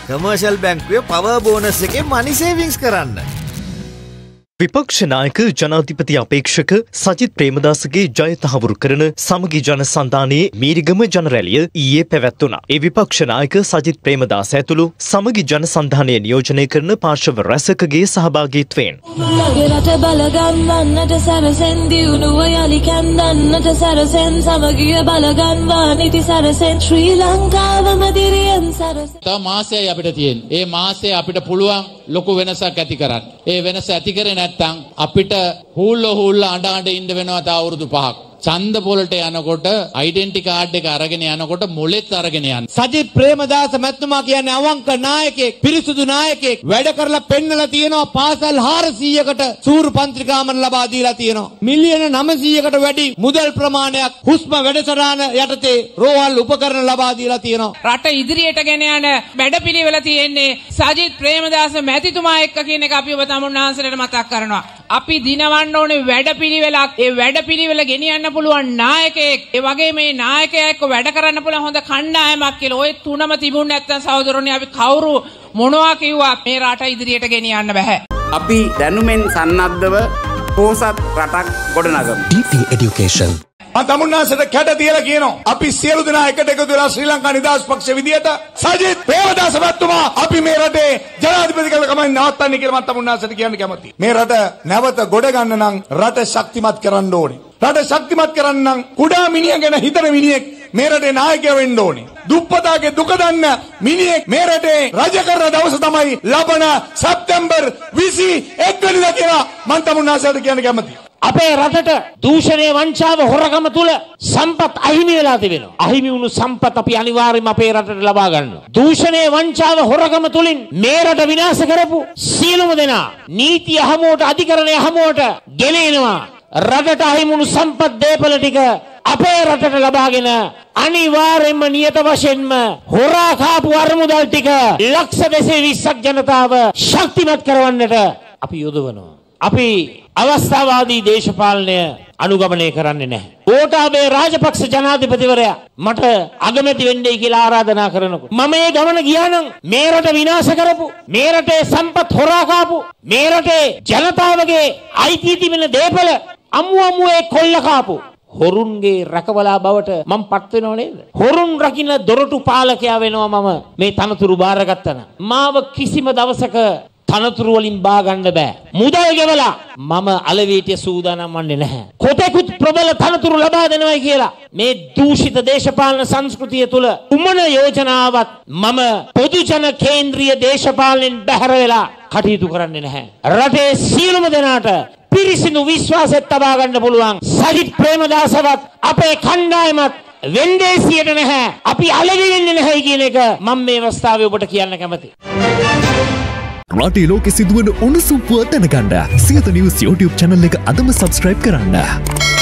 Commercial බැංකුවේ power bonus එකේ මනි savings කරන්න. විපක්ෂ නායක ජනාධිපති අපේක්ෂක සජිත් ප්‍රේමදාසගේ ජය තහවුරු කරන සමගි ජන සන්ධානයේ මීරිගම ජන රැළිය ඊයේ පැවැත්වුණා. ඒ විපක්ෂ නායක සජිත් ප්‍රේමදාස ඇතුළු සමගි ජන සන්ධානය නියෝජනය කරන පාර්ශව රැසකගේ සහභාගීත්වයෙන් තව මාසයයි අපිට තියෙන්නේ. ඒ මාසයේ අපිට පුළුවන් ලොකු වෙනසක් ඇති කරන්න. ඒ වෙනස ඇති කරේ නැත්නම් අපිට හූල්ල අඬ ඉන්න වෙනවා තව අවුරුදු 5ක්. ඡන්ද පොලට යනකොට ඩෙන්ටිටි කාඩ් එක අරගෙන යනකොට මොලෙත් අරගෙන යන්න. සජිත් ප්‍රේමදාස මැතිතුමා කියන්නේ අවංක නායකයෙක්, පිරිසුදු නායකයෙක්. වැඩ කරලා පෙන්නලා තියෙනවා. පාසල් 400කට සූරු පන්ත්‍රිකාමර ලබා දීලා තියෙනවා. මිලියන 900කට වැඩි මුදල් ප්‍රමාණයක් හුස්ම වැඩසටහන යටතේ රෝහල් උපකරණ ලබා දීලා තියෙනවා. රට ඉදිරියට ගෙන යන වැඩපිළිවෙල තියෙන්නේ සජිත් ප්‍රේමදාස මැතිතුමා එක්ක කියන එක අපි ඔබ තමුන්නාන්සලට මතක් කරනවා. අපි දිනවන්න ඕනේ වැඩපිළිවෙලක්. ඒ වැඩපිළිවෙල ගෙනියන්න පුළුවන් නායකයෙක්. ඒ වගේ මේ නායකයා එක්ක වැඩ කරන්න පුළුවන් හොඳ කණ්ඩායමක් කියලා. ඔය තුනම තිබුණ නැත්නම් සහෝදරෝනි අපි කවුරු මොනවා කිව්වත් මේ රට ඉදිරියට ගෙනියන්න බෑ. අපි දැනුමෙන් සන්නද්ධව පොහොසත් රටක් ගොඩනගමු. DP Education තමුන්නාසට කැට තියලා කියනවා. අපි සියලු දෙනා එකට එකතු වෙලා ශ්‍රී ලංකා නිදහස් පක්ෂ විදියට සජිත් ප්‍රේමදාස මහත්මයා අපි මේ රටේ ජනාධිපති කම කමෙන් නවත්තන්නේ කියලා මම තමුන්නාසට කියන්න කැමතියි. මේ රට නැවත ගොඩ ගන්න නම් රට ශක්තිමත් කරන්න ඕනේ. රට ශක්තිමත් කරන්න නම් කුඩා මිනිහ ගැන හිතන මිනිහෙක් මේ රටේ නායකයා වෙන්න ඕනේ. දුප්පතාගේ දුක දන්න මිනිහෙක් මේ රටේ රජ කරන දවස තමයි ලබන සැප්තැම්බර් 21 වෙනිදා කියලා මම තමුන්නාසට කියන්න කැමතියි. අපේ රටට දූෂණය වංචාව හොරකම තුල සම්පත් අහිමි වෙලා තිබෙනවා. අහිමි වුණු සම්පත් අපි අනිවාර්යයෙන්ම අපේ රටට ලබා ගන්නවා. දූෂණය වංචාව හොරකම තුලින් මේ රට විනාශ කරපු සියලුම දෙනා නීතිය හමුවට අධිකරණය හමුවට ගෙනෙනවා. රටට අහිමි වුණු සම්පත් දේපල ටික අපේ රටට ලබාගෙන අනිවාර්යයෙන්ම නියත වශයෙන්ම හොරා කාපු අරමුදල් ටික ලක්ෂ 220ක් ජනතාව ශක්තිමත් කරවන්නට අපි යොදවනවා. අපි අවස්ථාවාදී දේශපාලනය අනුගමනය කරන්නේ නැහැ. ගෝඨාභය රාජපක්ෂ ජනාධිපතිවරයා මට අගමැති වෙන්නයි කියලා ආරාධනා කරනකොට මම මේ ගමන ගියා නම් මේ රට විනාශ කරපු, මේ රටේ සම්පත් හොරා කාපු, මේ රටේ ජනතාවගේ අයිතිය තිබෙන දේපල අමුවේ කොල්ල කාපු හොරුන්ගේ රැකවලා බවට මම පත් වෙනව නේද? හොරුන් රකින්න දොරටු පාලකයා වෙනවා මම මේ තනතුරු බාරගත්තා නම්. මාව කිසිම දවසක තනතුරු වලින් බා ගන්න බෑ. මුදල් ගෙවලා මම අලවීටිය සූදානම් වන්නේ නැහැ. කොතෙකුත් ප්‍රබල තනතුරු ලබා දෙනවයි කියලා මේ දූෂිත දේශපාලන සංස්කෘතිය තුල උමන යෝජනාවත් මම පොදු ජන කේන්ද්‍රීය දේශපාලනෙන් බැහැර වෙලා කටයුතු කරන්නේ නැහැ. රටේ සියලුම දෙනාට පිරිසිදු විශ්වාසයක් තබා ගන්න පුළුවන් සජිත් ප්‍රේමදාසවත් අපේ කණ්ඩායමත් වෙන්දේසියට නැහැ. අපි අලෙවි වෙන්නේ නැහැ කියන එක මම මේ අවස්ථාවේ ඔබට කියන්න කැමතියි. රටේ ලෝකෙ සිදුවන උණුසුම් පුවත් දැනගන්න සියත නිවුස් YouTube channel එක අදම subscribe කරන්න.